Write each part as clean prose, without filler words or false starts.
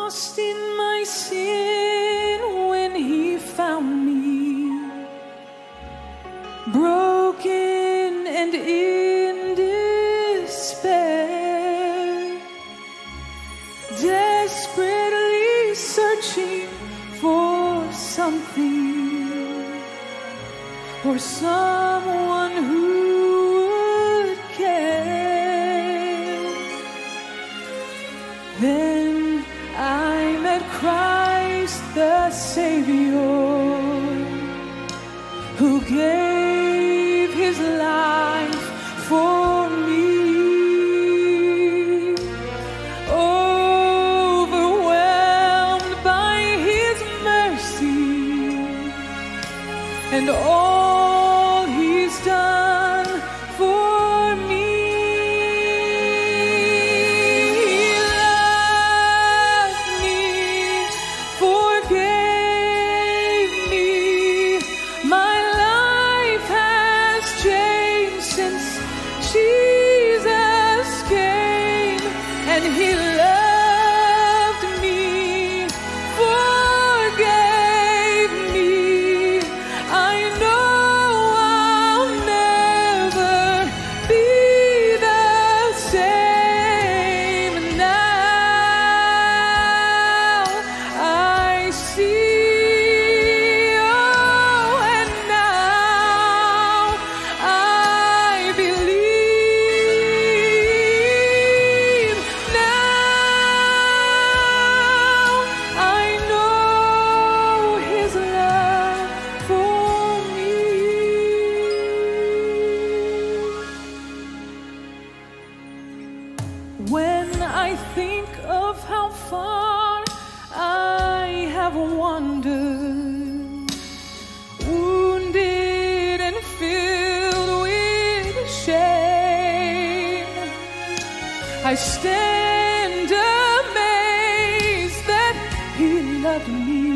lost in my sin when he found me, broken and in despair, desperately searching for something, for someone who would care. Then I met Christ the Savior, who gave his life for me. Overwhelmed by his mercy and all he's done for me. He loved me, forgave me. My life has changed since Jesus came, and he loved me, forgave me. I know I'll never be the same. Now I see, oh, and now I believe. Now I know his love for me. When I think of how far I have wandered, wounded and filled with shame, I stand amazed that he loved me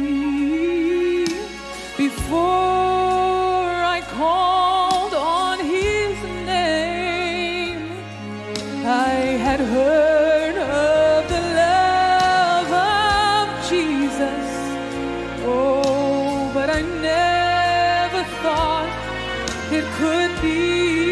before I called on his name. I had heard of the love of Jesus, oh, but I never thought it could be